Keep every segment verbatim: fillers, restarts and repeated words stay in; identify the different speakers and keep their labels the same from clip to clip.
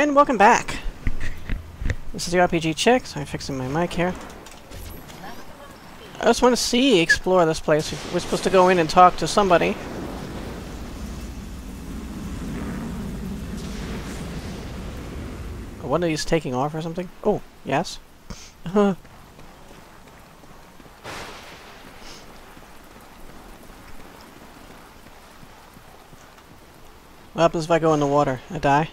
Speaker 1: And welcome back. This is the R P G Chick. So I'm fixing my mic here. I just want to see, explore this place. We're supposed to go in and talk to somebody. One of these taking off or something? Oh, yes. What happens if I go in the water? I die?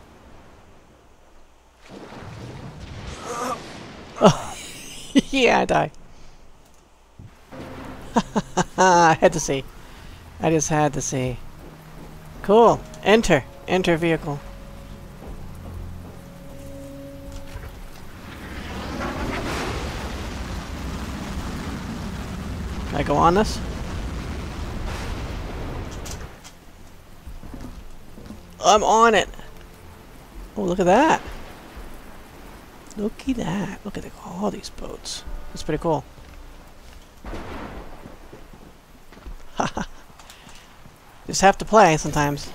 Speaker 1: Oh. Yeah, I die. I had to see. I just had to see. Cool. Enter. Enter vehicle. Can I go on this? I'm on it! Oh, look at that! Look at that! Look at the, all these boats. That's pretty cool. Haha. Just have to play sometimes.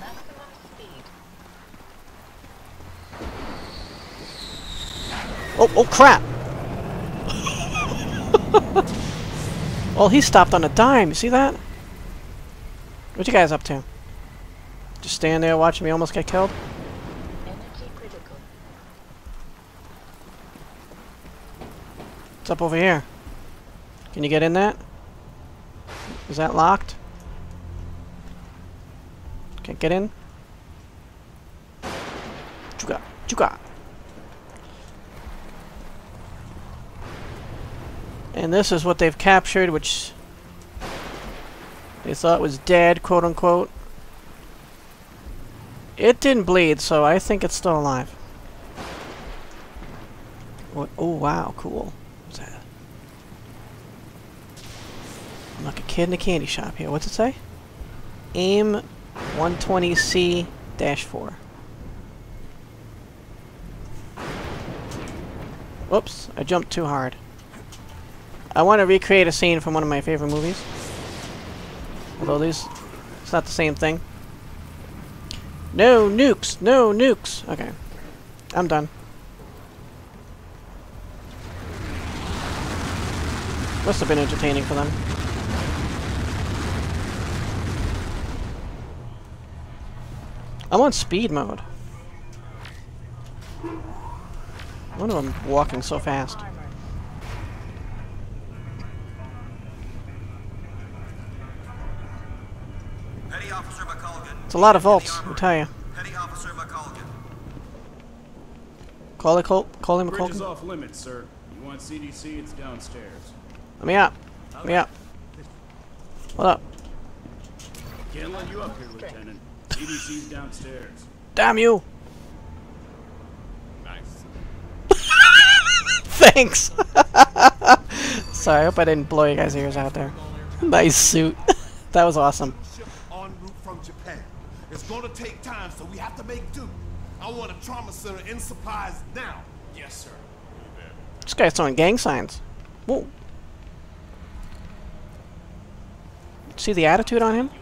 Speaker 1: Oh, oh crap! Well, he stopped on a dime. You see that? What you guys up to? Just stand there watching me almost get killed?
Speaker 2: Energy critical.
Speaker 1: What's up over here? Can you get in that? Is that locked? Can't get in? Chuga, chuga. And this is what they've captured, which they thought was dead, quote unquote. It didn't bleed, so I think it's still alive. What? Oh wow, cool. What's that? I'm like a kid in a candy shop here. What's it say? AIM one twenty C four. Whoops, I jumped too hard. I want to recreate a scene from one of my favorite movies. Although these, it's not the same thing. No nukes! No nukes! Okay. I'm done. Must have been entertaining for them. I'm on speed mode. I wonder why I'm walking so fast. It's a lot of volts, I'll tell you.
Speaker 3: Petty Officer McColgan.
Speaker 1: Call it, call, call him
Speaker 4: Bridge is
Speaker 1: McColgan.
Speaker 4: off limits, sir. You want C D C? It's downstairs.
Speaker 1: Let me up. Let me up. What up?
Speaker 4: Can't let you up here, Lieutenant. C D C's downstairs.
Speaker 1: Damn you!
Speaker 4: Nice.
Speaker 1: Thanks! Sorry, I hope I didn't blow you guys' ears out there. Nice suit. That was awesome.
Speaker 3: En route from Japan. It's gonna take time, so we have to make do. I want a trauma center in supplies now. Yes, sir.
Speaker 1: This guy's throwing gang signs. Whoa. See the attitude on him?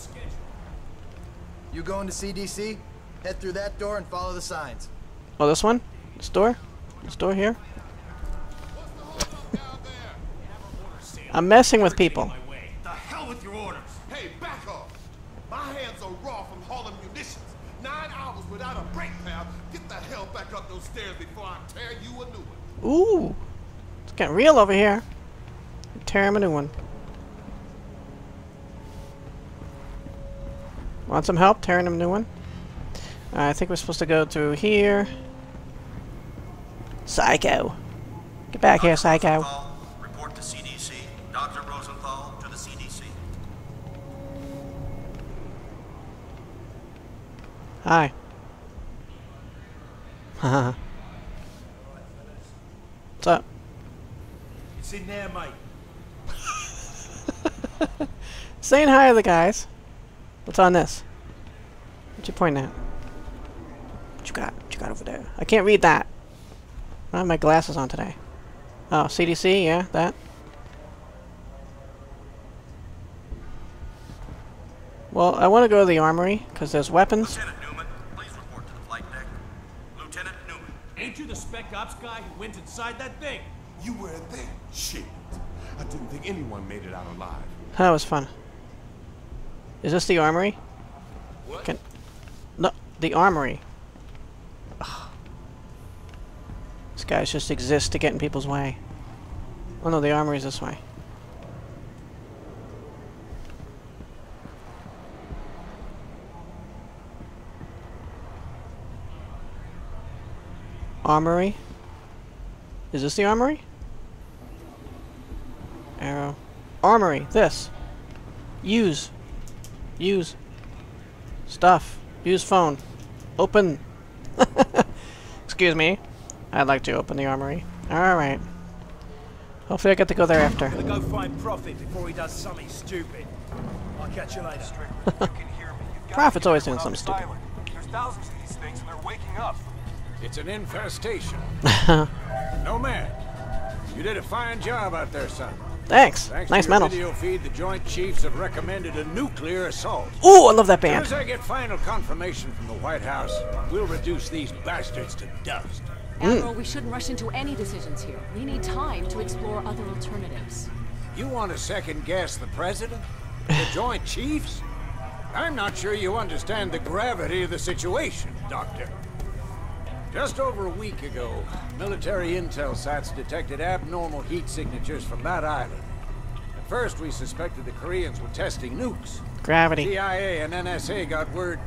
Speaker 5: You going to C D C? Head through that door and follow the signs.
Speaker 1: Oh, this one? This door? This door here? I'm messing with people.
Speaker 3: The hell with your orders. Hey, back off. My hands are raw from hauling munitions. Nine hours without a brake pad. Get the hell back up those stairs before I tear you a new one.
Speaker 1: Ooh. It's getting real over here. Tear him a new one. Want some help tearing him a new one? Uh, I think we're supposed to go through here. Psycho. Get back here, Psycho.
Speaker 3: Report to C D C. Doctor Rosenthal to the C D C.
Speaker 1: Hi. Haha. What's up?
Speaker 3: It's in there, mate.
Speaker 1: Saying hi to the guys. What's on this? What you pointing at? What you got? What you got over there? I can't read that. I don't have my glasses on today. Oh, C D C, yeah, that. Well, I want to go to the armory, because there's weapons.
Speaker 3: Lieutenant Newman, please report to the flight deck.
Speaker 6: ops guy who went inside that thing.
Speaker 3: You were there. Shit. I didn't think anyone made it out alive.
Speaker 1: That was fun. Is this the armory?
Speaker 3: What?
Speaker 1: Can no, the armory. Ugh. This guys just exist to get in people's way. Oh no, the armory's this way. Armory? Is this the armory? Arrow. Armory, this. Use. Use. Stuff. Use phone. Open. Excuse me. I'd like to open the armory. Alright. Hopefully I get to go there after.
Speaker 6: I'm gonna go find Prophet before he does something stupid. I'll catch you later.
Speaker 7: You can hear me. You've got
Speaker 1: Prophet's
Speaker 7: to be
Speaker 1: always doing
Speaker 7: careful
Speaker 1: something
Speaker 7: on this island. There's thousands of these things and they're waking up.
Speaker 4: It's an infestation. No man. You did a fine job out there, son.
Speaker 1: Thanks.
Speaker 4: Thanks
Speaker 1: Nice
Speaker 4: to your
Speaker 1: medals.
Speaker 4: video feed, the Joint Chiefs have recommended a nuclear assault.
Speaker 1: Ooh, I love that
Speaker 4: As soon
Speaker 1: band.
Speaker 4: as I get final confirmation from the White House, we'll reduce these bastards to dust.
Speaker 8: Admiral, we shouldn't rush into any decisions here. We need time to explore other alternatives.
Speaker 4: You want to second guess the president? The Joint Chiefs? I'm not sure you understand the gravity of the situation, Doctor. Just over a week ago, military intel sites detected abnormal heat signatures from that island. At first, we suspected the Koreans were testing nukes.
Speaker 1: Gravity.
Speaker 4: C I A and N S A got word.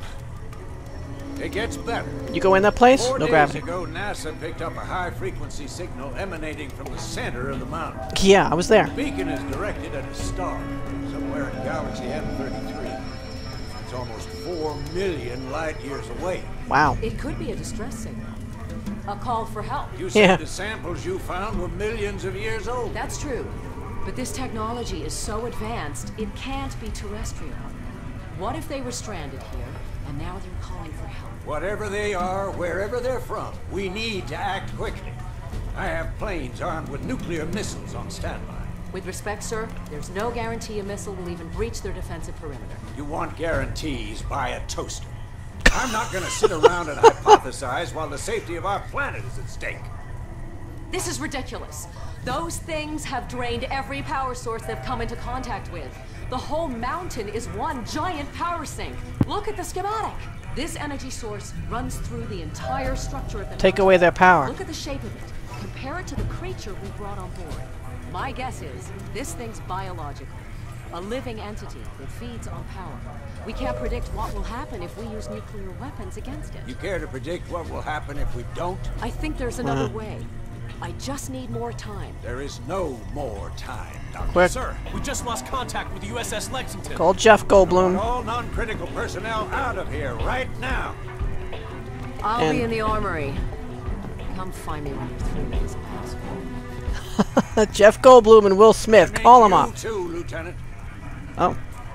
Speaker 4: It gets better.
Speaker 1: You go in that place?
Speaker 4: Four
Speaker 1: No
Speaker 4: days
Speaker 1: gravity.
Speaker 4: ago, NASA picked up a high-frequency signal emanating from the center of the mountain.
Speaker 1: Yeah, I was there.
Speaker 4: The beacon is directed at a star somewhere in galaxy M thirty-three. It's almost four million light years away.
Speaker 1: Wow.
Speaker 8: It could be a distress signal. A call for help.
Speaker 4: You said
Speaker 1: Yeah.
Speaker 4: the samples you found were millions of years old.
Speaker 8: That's true. But this technology is so advanced, it can't be terrestrial. What if they were stranded here, and now they're calling for help?
Speaker 4: Whatever they are, wherever they're from, we need to act quickly. I have planes armed with nuclear missiles on standby.
Speaker 8: With respect, sir, there's no guarantee a missile will even breach their defensive perimeter.
Speaker 4: You want guarantees, buy a toaster. I'm not gonna sit around and hypothesize while the safety of our planet is at stake.
Speaker 8: This is ridiculous. Those things have drained every power source they've come into contact with. The whole mountain is one giant power sink. Look at the schematic. This energy source runs through the entire structure of the
Speaker 1: Take
Speaker 8: mountain.
Speaker 1: away their power.
Speaker 8: Look at the shape of it. Compare it to the creature we brought on board. My guess is this thing's biological. A living entity that feeds on power. We can't predict what will happen if we use nuclear weapons against it.
Speaker 4: You care to predict what will happen if we don't?
Speaker 8: I think there's another
Speaker 1: Uh-huh.
Speaker 8: way. I just need more time.
Speaker 4: There is no more time, Doctor.
Speaker 1: Quick.
Speaker 6: Sir, we just lost contact with the U S S Lexington.
Speaker 1: Call Jeff Goldblum.
Speaker 4: All non-critical personnel out of here right now.
Speaker 8: I'll
Speaker 1: And-
Speaker 8: be in the armory. Come find me when you're through with this asshole.
Speaker 1: Jeff Goldblum and Will Smith.
Speaker 4: And
Speaker 1: Call them
Speaker 4: you
Speaker 1: up.
Speaker 4: too, Lieutenant.
Speaker 1: Oh.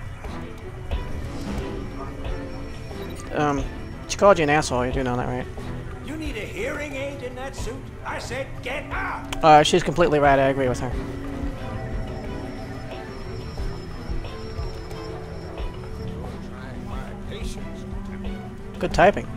Speaker 1: Um, she called you an asshole. You do know that, right?
Speaker 4: You need a hearing aid in that suit? I said get out!
Speaker 1: Uh, she's completely right. I agree with her.
Speaker 4: Trying my patience.
Speaker 1: Good typing.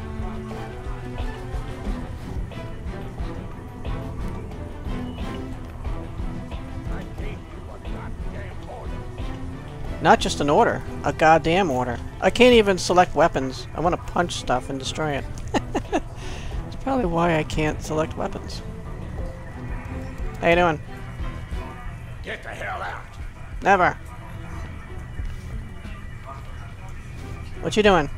Speaker 4: I gave you a goddamn order.
Speaker 1: Not just an order. A goddamn order. I can't even select weapons. I want to punch stuff and destroy it. That's probably why I can't select weapons. How you doing?
Speaker 4: Get the hell out.
Speaker 1: Never. What you doing?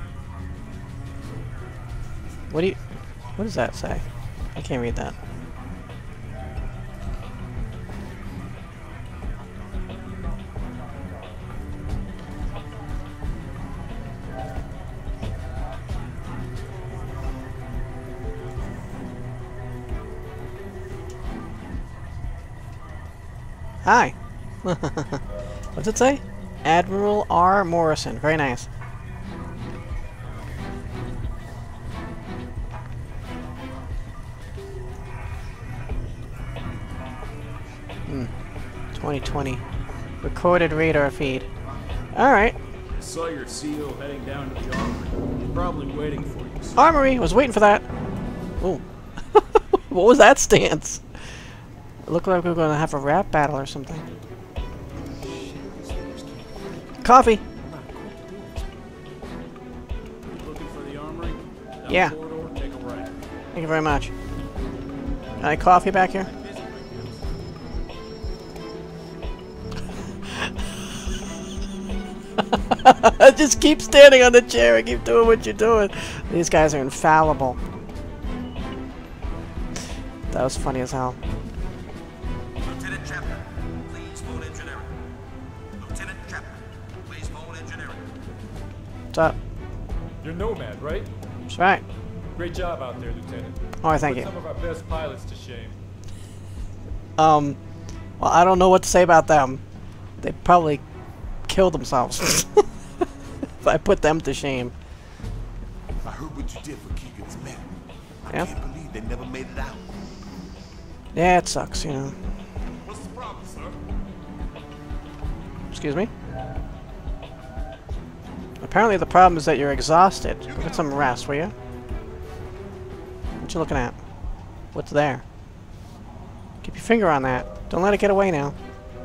Speaker 1: What do you... What does that say? I can't read that. Hi. What's it say? Admiral R. Morrison. Very nice. Hmm. twenty twenty. Recorded radar feed. Alright.
Speaker 6: I saw your C O heading down to the armory. He's probably waiting for you. sir.
Speaker 1: Armory! Was waiting for that. Ooh. What was that stance? It looked like we were going to have a rap battle or something. Coffee.
Speaker 9: Looking for the armory? Down
Speaker 1: Yeah.
Speaker 9: the corridor, take a right.
Speaker 1: Thank you very much. Any coffee back here? Just keep standing on the chair and keep doing what you're doing. These guys are infallible. That was funny as hell.
Speaker 10: Lieutenant Chapman, please phone engineering. Lieutenant Chapman, please phone engineering.
Speaker 1: What's up?
Speaker 11: You're Nomad, right?
Speaker 1: That's right.
Speaker 11: Great job out there, Lieutenant.
Speaker 1: Oh, thank
Speaker 11: Put
Speaker 1: you.
Speaker 11: some of our best pilots to shame.
Speaker 1: Um, well, I don't know what to say about them. They probably killed themselves. If I put them to shame.
Speaker 3: I heard what you did for Keegan's men. I
Speaker 1: Yeah.
Speaker 3: can't believe they never made it out.
Speaker 1: Yeah, it sucks, you know.
Speaker 3: What's the problem, sir?
Speaker 1: Excuse me? Apparently the problem is that you're exhausted. Go get some rest, will you? What you looking at? What's there? Keep your finger on that. Don't let it get away now.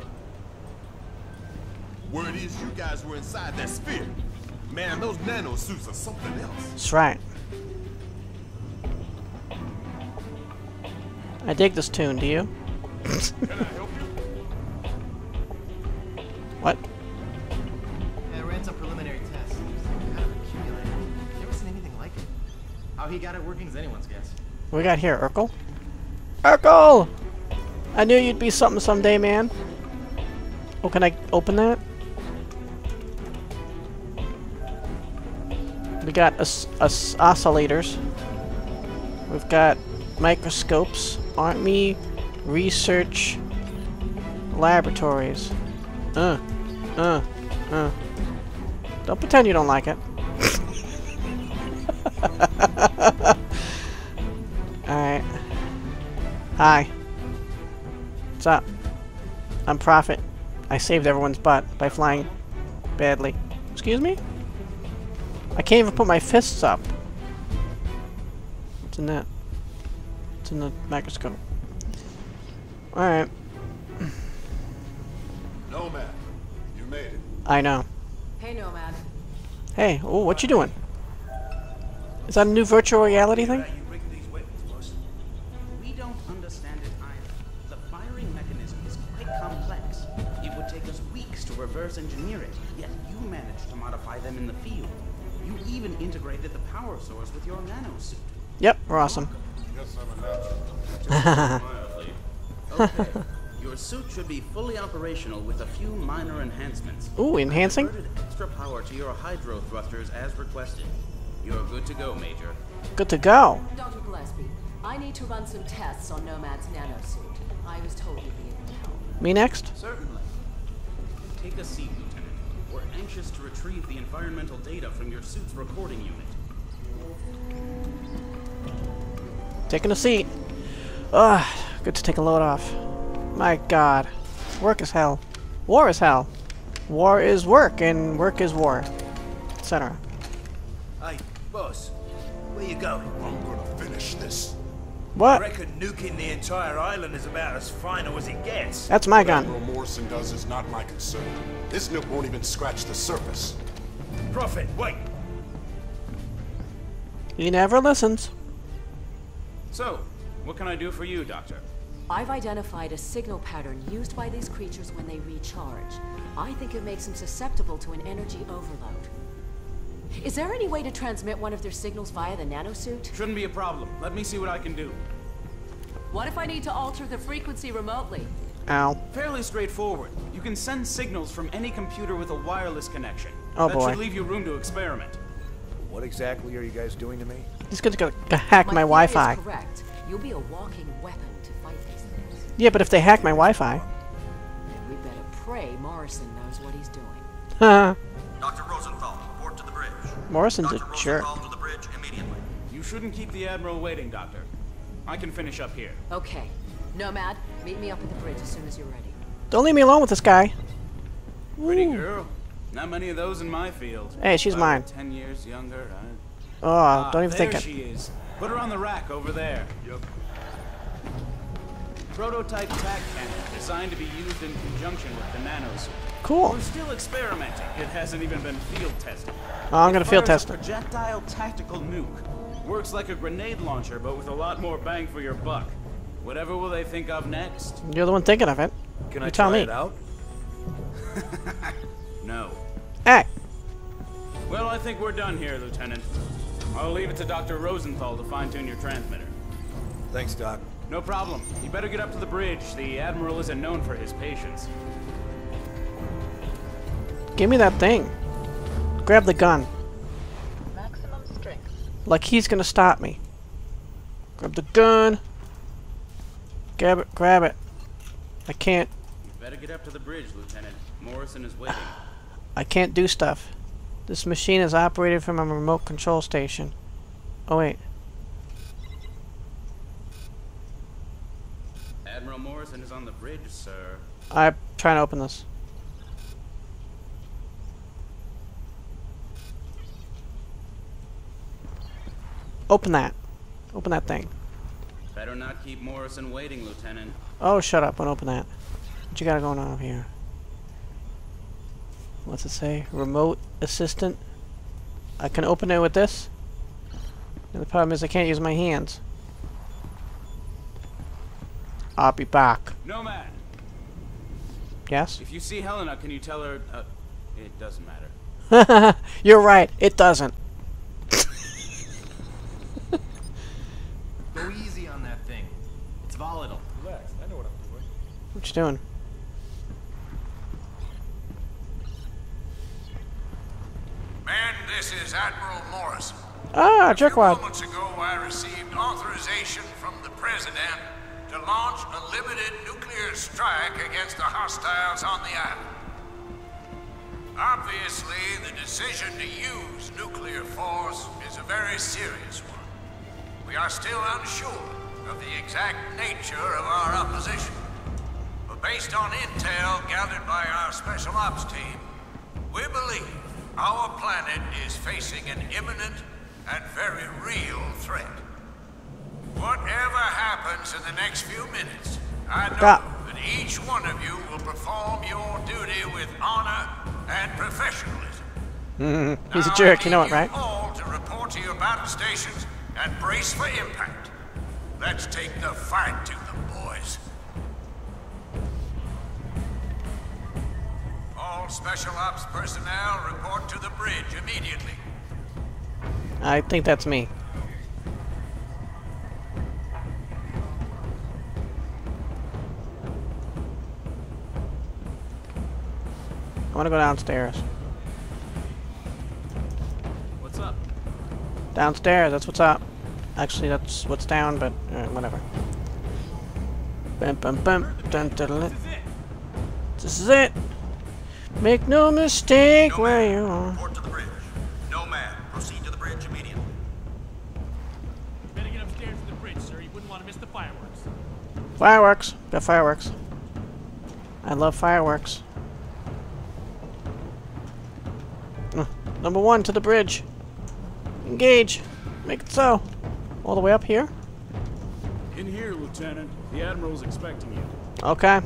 Speaker 3: Word is you guys were inside that sphere. Man, those nano-suits are something else.
Speaker 1: That's right. I dig this tune, do you?
Speaker 3: Can I help you?
Speaker 1: What?
Speaker 5: Yeah, I ran some preliminary tests. Kind of accumulated. Never seen anything like it. How he got it working is anyone's guess.
Speaker 1: What we got here, Urkel? Urkel! I knew you'd be something someday, man. Oh, can I open that? We got os os oscillators. We've got microscopes. Army Research Laboratories. Uh, uh, uh. Don't pretend you don't like it. Alright. Hi. What's up? I'm Prophet. I saved everyone's butt by flying badly. Excuse me? I can't even put my fists up. What's in that? It's in the microscope. Alright.
Speaker 3: Nomad, you made it.
Speaker 1: I know.
Speaker 8: Hey, Nomad.
Speaker 1: Hey, oh, what you doing? Is that a new virtual reality thing?
Speaker 12: We don't understand it either. The firing mechanism is quite complex. It would take us weeks to reverse engineer it, yet you managed to modify them in the field. You even integrated the power source with your nano-suit.
Speaker 1: Yep, we're awesome.
Speaker 3: Guess I'm a natural.
Speaker 12: Okay. Your suit should be fully operational with a few minor enhancements.
Speaker 1: Ooh, enhancing?
Speaker 12: I diverted extra power to your hydro thrusters as requested. You're good to go, Major.
Speaker 1: Good to go.
Speaker 8: Doctor Gillespie, I need to run some tests on Nomad's nano-suit. I was told you'd be able to help.
Speaker 1: Me next?
Speaker 12: Certainly. Take a seat, Lieutenant. We're anxious to retrieve the environmental data from your suit's recording unit.
Speaker 1: Taking a seat. Ugh, good to take a load off. My god. Work is hell. War is hell. War is work, and work is war. et cetera.
Speaker 6: Hey, boss, where you going?
Speaker 3: I'm gonna finish this.
Speaker 1: What?
Speaker 6: I reckon nuking the entire island is about as final as it gets.
Speaker 1: That's my
Speaker 3: What
Speaker 1: gun.
Speaker 3: Admiral Morrison does is not my concern. This nip won't even scratch the surface.
Speaker 6: Prophet, wait.
Speaker 1: He never listens.
Speaker 12: So, what can I do for you, Doctor?
Speaker 8: I've identified a signal pattern used by these creatures when they recharge. I think it makes them susceptible to an energy overload. Is there any way to transmit one of their signals via the nano-suit?
Speaker 12: Shouldn't be a problem. Let me see what I can do.
Speaker 8: What if I need to alter the frequency remotely?
Speaker 1: Ow.
Speaker 12: Fairly straightforward. You can send signals from any computer with a wireless connection.
Speaker 1: Oh,
Speaker 12: that
Speaker 1: boy.
Speaker 12: should leave you room to experiment.
Speaker 6: What exactly are you guys doing to me?
Speaker 1: He's gonna go hack my,
Speaker 8: theory
Speaker 1: Wi-Fi.
Speaker 8: is correct. You'll be a walking weapon to fight these things.
Speaker 1: Yeah, but if they hack my Wi-Fi.
Speaker 8: Then we better pray Morrison knows what he's doing.
Speaker 1: Haha.
Speaker 10: Doctor Rosenthal, report to the bridge.
Speaker 1: Morrison's a
Speaker 10: Doctor
Speaker 1: jerk.
Speaker 10: Rosenthal to the bridge immediately.
Speaker 12: You shouldn't keep the Admiral waiting, Doctor. I can finish up here.
Speaker 8: Okay. Nomad, meet me up at the bridge as soon as you're ready.
Speaker 1: Don't leave me alone with this guy.
Speaker 12: Pretty
Speaker 1: Ooh.
Speaker 12: girl. Not many of those in my field.
Speaker 1: Hey, she's
Speaker 12: If I were
Speaker 1: mine.
Speaker 12: Ten years younger. I...
Speaker 1: Oh,
Speaker 12: Ah,
Speaker 1: don't even
Speaker 12: there
Speaker 1: think it.
Speaker 12: she is. Put her on the rack over there. Yep. Prototype tac cannon designed to be used in conjunction with the nano-suit.
Speaker 1: Cool.
Speaker 12: We're still experimenting. It hasn't even been field tested.
Speaker 1: Oh, I'm gonna
Speaker 12: It
Speaker 1: field
Speaker 12: fires
Speaker 1: test
Speaker 12: a
Speaker 1: it.
Speaker 12: projectile tactical nuke. Works like a grenade launcher, but with a lot more bang for your buck. Whatever will they think of next?
Speaker 1: You're the one thinking of it.
Speaker 6: Can
Speaker 1: you
Speaker 6: I
Speaker 1: tell
Speaker 6: try
Speaker 1: me.
Speaker 6: it out?
Speaker 12: No.
Speaker 1: Hey.
Speaker 12: Well, I think we're done here, Lieutenant. I'll leave it to Doctor Rosenthal to fine-tune your transmitter.
Speaker 6: Thanks, Doc.
Speaker 12: No problem. You better get up to the bridge. The Admiral isn't known for his patience.
Speaker 1: Give me that thing. Grab the gun.
Speaker 2: Maximum strength.
Speaker 1: Like he's gonna stop me. Grab the gun. Grab it. Grab it. I can't.
Speaker 12: You better get up to the bridge, Lieutenant. Morrison is waiting.
Speaker 1: I can't do stuff. This machine is operated from a remote control station. Oh wait.
Speaker 12: Admiral Morrison is on the bridge, sir.
Speaker 1: I'm trying to open this. Open that. Open that thing.
Speaker 12: Better not keep Morrison waiting, Lieutenant.
Speaker 1: Oh, shut up. Don't open that. What you got going on over here? What's it say? Remote assistant. I can open it with this. And the problem is I can't use my hands. I'll be back.
Speaker 12: Nomad!
Speaker 1: Yes?
Speaker 12: If you see Helena, can you tell her... Uh, it doesn't matter.
Speaker 1: You're right. It doesn't.
Speaker 5: Go easy on that thing. It's volatile.
Speaker 11: Relax, I know what I'm doing.
Speaker 1: What you doing?
Speaker 4: Man, this is Admiral Morrison.
Speaker 1: Ah,
Speaker 4: A few
Speaker 1: Jerkwad.
Speaker 4: moments ago, I received authorization from the President to launch a limited nuclear strike against the hostiles on the island. Obviously, the decision to use nuclear force is a very serious one. We are still unsure of the exact nature of our opposition. But based on intel gathered by our Special Ops team, we believe our planet is facing an imminent and very real threat. Whatever happens in the next few minutes, I know
Speaker 1: Stop.
Speaker 4: that each one of you will perform your duty with honor and professionalism.
Speaker 1: Mm-hmm. He's a
Speaker 4: Now,
Speaker 1: jerk,
Speaker 4: I
Speaker 1: you know
Speaker 4: need
Speaker 1: it, right?
Speaker 4: all to report to your battle stations and brace for impact. Let's take the fight to them, boys. All Special Ops personnel report to the bridge immediately.
Speaker 1: I think that's me. I want to go downstairs.
Speaker 12: What's up?
Speaker 1: Downstairs, that's what's up. Actually, that's what's down, but uh, whatever. Bum, bum, bum, dun, dun, dun, dun. This is it. Make no mistake
Speaker 10: Nomad,
Speaker 1: where you are.
Speaker 10: report to the bridge. Nomad, proceed to the bridge immediately.
Speaker 9: Better get upstairs to the bridge, sir. You wouldn't want to miss the fireworks.
Speaker 1: Fireworks. Got fireworks. I love fireworks. Uh, number one to the bridge. Engage. Make it so. All the way up here?
Speaker 9: In here, Lieutenant. The Admiral's expecting you.
Speaker 1: Okay.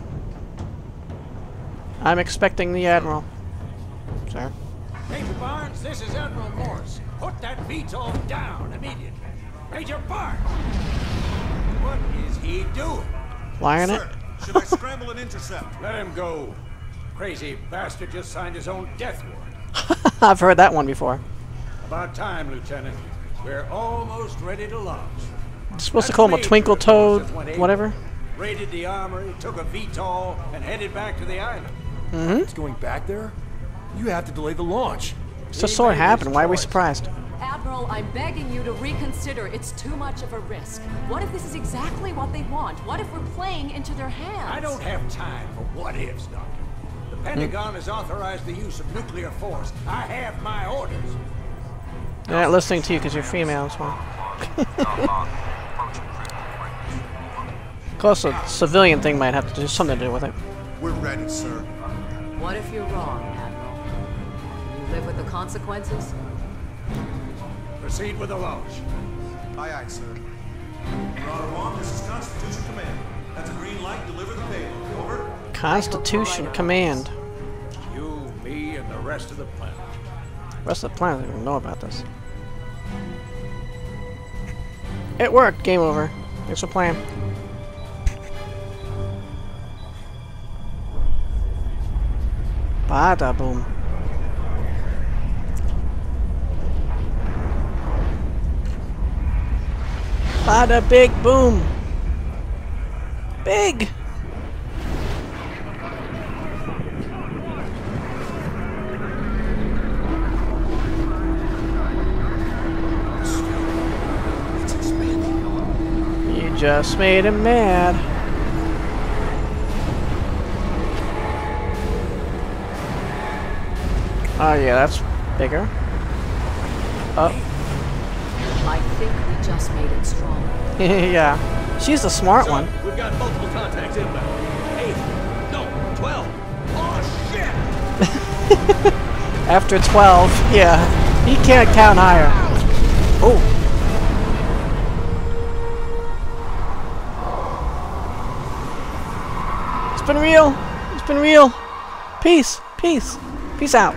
Speaker 1: I'm expecting the Admiral. Sir.
Speaker 4: Major Barnes, this is Admiral Morrison. Put that V TOL down immediately. Major Barnes! What is he doing?
Speaker 1: Flying it?
Speaker 3: Should I scramble and intercept?
Speaker 4: Let him go. Crazy bastard just signed his own death warrant.
Speaker 1: I've heard that one before.
Speaker 4: About time, Lieutenant. We're almost ready to launch.
Speaker 1: You're supposed to call him a twinkle toad, whatever.
Speaker 4: Raided the armory, took a V TOL, and headed back to the island.
Speaker 1: Mm-hmm.
Speaker 3: It's going back there? You have to delay the launch.
Speaker 1: Just saw it happen. Why are we surprised?
Speaker 8: Admiral, I'm begging you to reconsider. It's too much of a risk. What if this is exactly what they want? What if we're playing into their hands?
Speaker 4: I don't have time for what-ifs, Doctor. The Pentagon has authorized the use of nuclear force. I have my orders.
Speaker 1: They're not listening to you because you're female as well. Of course, a civilian thing might have to do something to do with it.
Speaker 3: We're ready, sir.
Speaker 8: What if you're wrong, Admiral? Can you live with the consequences?
Speaker 4: Proceed with the launch.
Speaker 3: Aye, aye, sir. Roger one, this is Constitution Command. That's a green light. Deliver the payload. Over.
Speaker 1: Constitution Command.
Speaker 4: You, me, and the rest of the planet.
Speaker 1: The rest of the planet doesn't even know about this. It worked. Game over. Thanks for playing. Bada boom. Bada big boom. Big. You just made him mad. Oh yeah, that's bigger. Oh.
Speaker 8: I think we just made it stronger.
Speaker 1: Yeah. She's the smart
Speaker 6: So,
Speaker 1: one.
Speaker 6: We've got multiple contacts inbound. Eight. No, twelve. Oh, shit!
Speaker 1: After twelve, yeah. He can't count higher. Oh. It's been real. It's been real. Peace. Peace. Peace out.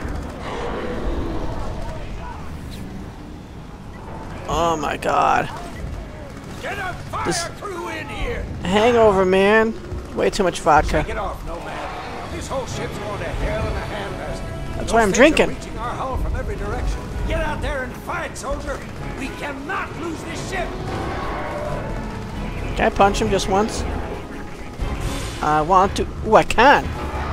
Speaker 1: Oh my god.
Speaker 4: Get a fire
Speaker 1: This
Speaker 4: crew in here!
Speaker 1: hangover, man. Way too much vodka.
Speaker 4: Shake it off, Nomad. This whole ship's going to hell in a handbasket.
Speaker 1: That's
Speaker 4: Those
Speaker 1: why I'm
Speaker 4: things
Speaker 1: drinking.
Speaker 4: are reaching our hull from every direction. Get out there and fight, soldier. We cannot lose this ship.
Speaker 1: Can I punch him just once? I want to. Ooh, I can.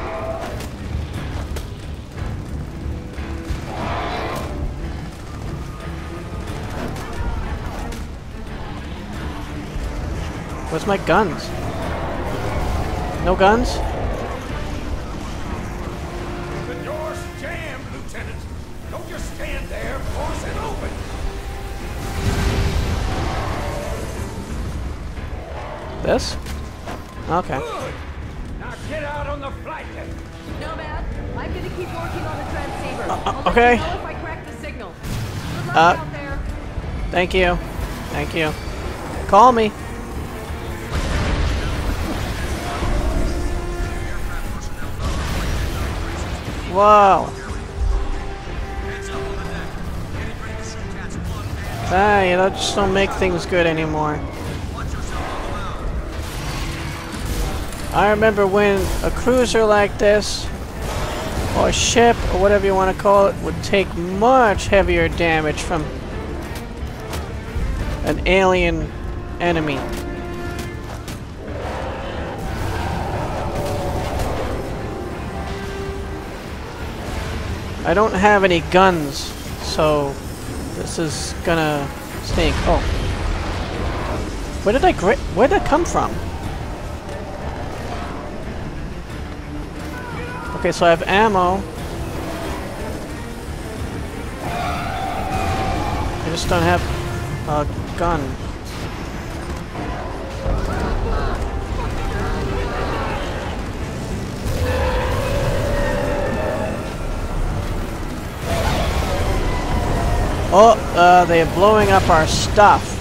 Speaker 1: Where's my guns? No guns?
Speaker 4: The door's jammed, Lieutenant. Don't just stand there. Force it open.
Speaker 1: This? Okay.
Speaker 4: Good. Now get out on the flight deck.
Speaker 8: Nomad, I'm gonna keep working on the transceiver.
Speaker 1: Uh,
Speaker 8: I'll let
Speaker 1: okay.
Speaker 8: you know if I crack the signal. Good luck
Speaker 1: Uh,
Speaker 8: out there.
Speaker 1: Thank you. Thank you. Call me. Whoa. Ah, you know, just don't make things good anymore. I remember when a cruiser like this, or a ship, or whatever you want to call it, would take much heavier damage from an alien enemy. I don't have any guns, so this is gonna stink. Oh. Where did I gra- where did that come from? Okay, so I have ammo. I just don't have a gun. Oh, uh, they're blowing up our stuff.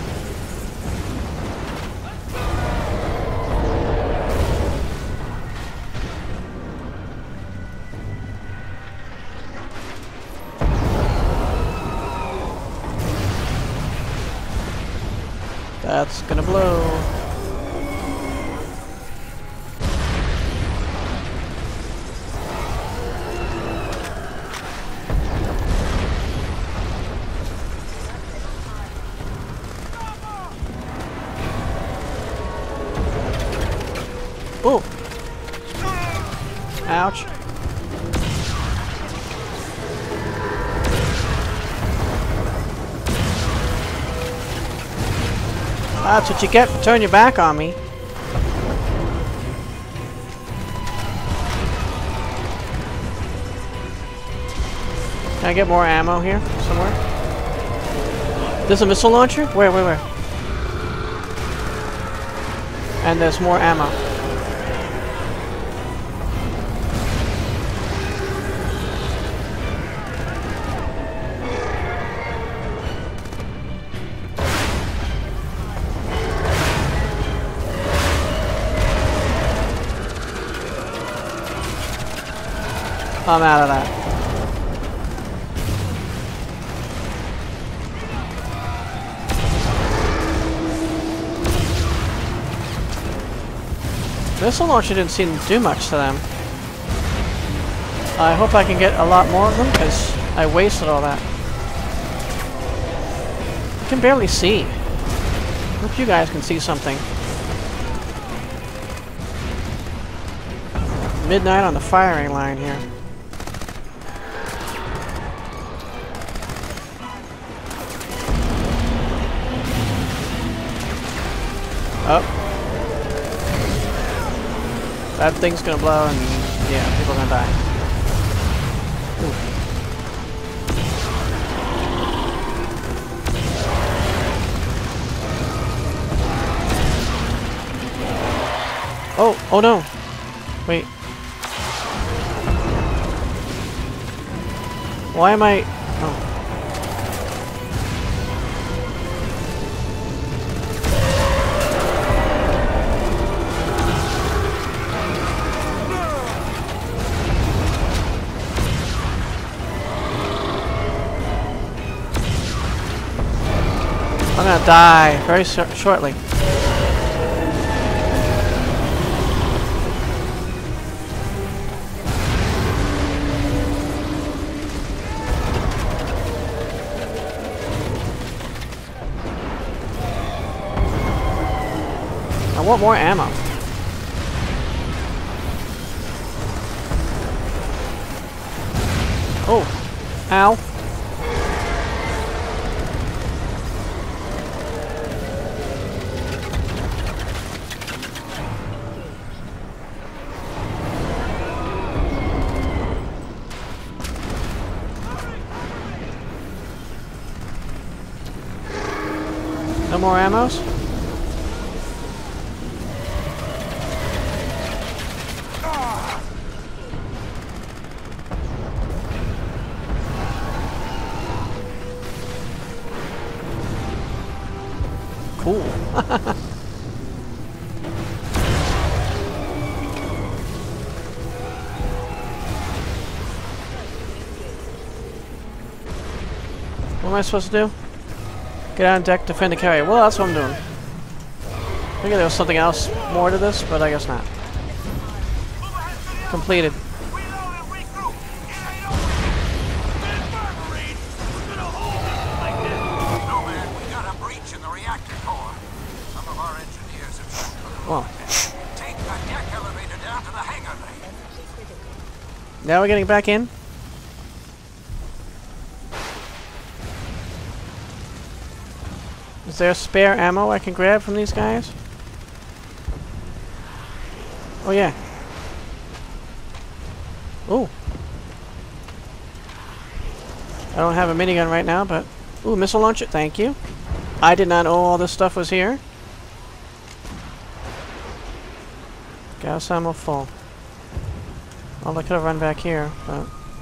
Speaker 1: That's gonna blow. Oh! Ouch. That's what you get for turning your back on me. Can I get more ammo here somewhere? There's a missile launcher? Where, where, where? And there's more ammo. I'm out of that. Missile launcher didn't seem to do much to them. I hope I can get a lot more of them, because I wasted all that. I can barely see. I hope you guys can see something. Midnight on the firing line here. Oh. That thing's gonna blow and yeah, people are gonna die. Ooh. Oh, oh no. Wait. Why am I... Oh. I'm gonna die very sh shortly. I want more ammo. Oh, ow. No more ammos? Cool. What am I supposed to do? Get on deck, defend the carrier. Well, that's what I'm doing. I figured there was something else more to this, but I guess not. Completed. Well. Take the deck elevator down to the hangar lane. Now we're getting back in. Is there spare ammo I can grab from these guys? Oh yeah. Ooh. I don't have a minigun right now, but ooh, missile launcher. Thank you. I did not know all this stuff was here. Gas ammo full. Well, I could have run back here, but...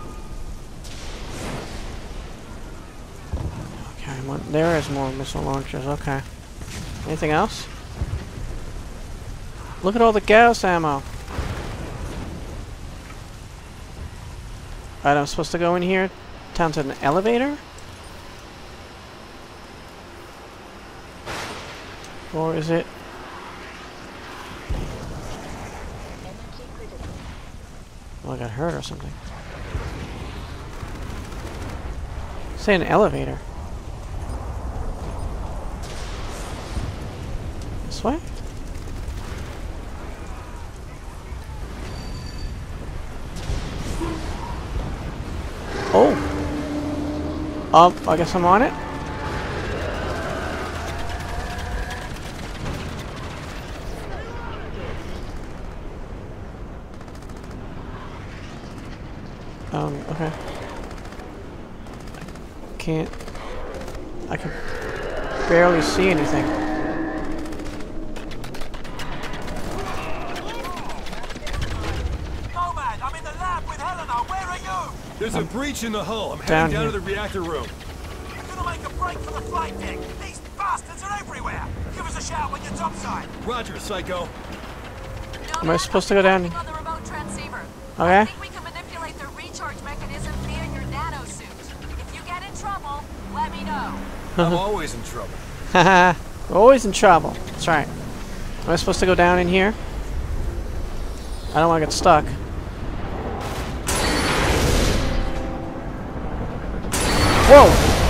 Speaker 1: Okay, well, there is more missile launchers, okay. Anything else? Look at all the gas ammo! Alright, I'm supposed to go in here, down to an elevator? Or is it... Well, I got hurt or something. Say an elevator. This way? Oh! Um, I guess I'm on it? Um, okay. I can't... I can barely see anything.
Speaker 7: Nomad, I'm in the lab with Helena. Where are you?
Speaker 6: There's a breach in the hull. I'm
Speaker 1: down
Speaker 6: heading down
Speaker 1: here.
Speaker 6: to the reactor room.
Speaker 7: You're gonna make a break for the flight deck. These bastards are everywhere. Give us a shout when you're topside.
Speaker 6: Roger, Psycho.
Speaker 1: Am I supposed to go down?
Speaker 8: On the remote transceiver.
Speaker 1: Okay.
Speaker 8: I think we can manipulate the recharge let me know.
Speaker 4: I'm always in trouble.
Speaker 1: Haha. Always in trouble. That's right. Am I supposed to go down in here? I don't want to get stuck. Whoa!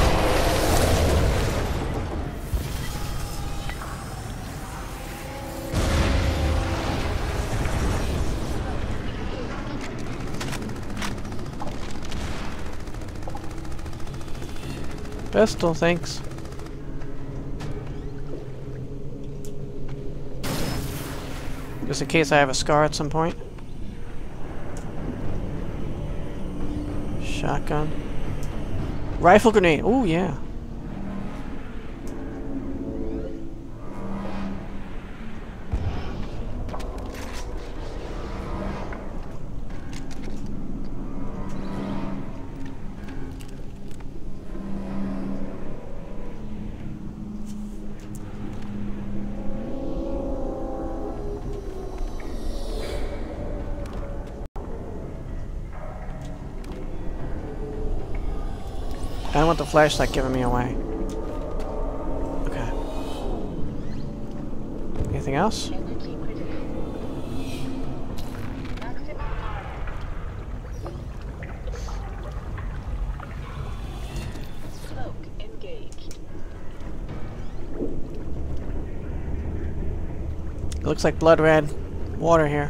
Speaker 1: Pistol, thanks. Just in case I have a scar at some point. Shotgun. Rifle grenade. Oh yeah. I don't want the flashlight giving me away. Okay. Anything else?
Speaker 2: Energy critical. Maximum armor. Cloak engaged.
Speaker 1: It looks like blood red water here.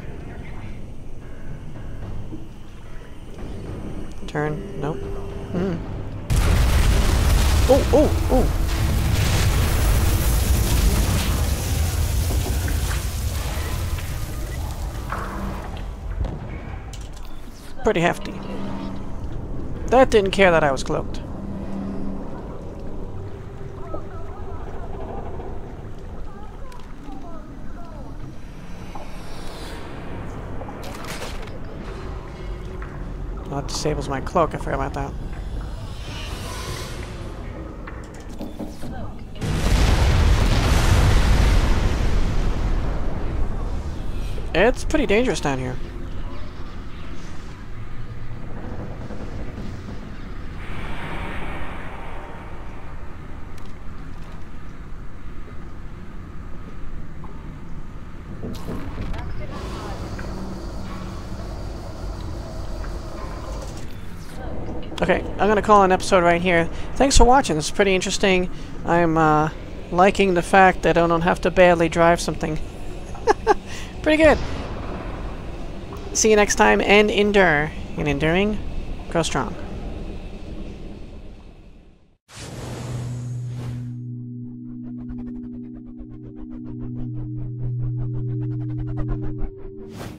Speaker 1: Turn. Nope. Hmm. Oh, oh, oh. Pretty hefty. That didn't care that I was cloaked. Well, that disables my cloak. I forgot about that. It's pretty dangerous down here. Okay, I'm gonna call an episode right here. Thanks for watching. This is pretty interesting. I'm uh, liking the fact that I don't have to badly drive something. Pretty good. See you next time, and endure. In enduring, grow strong.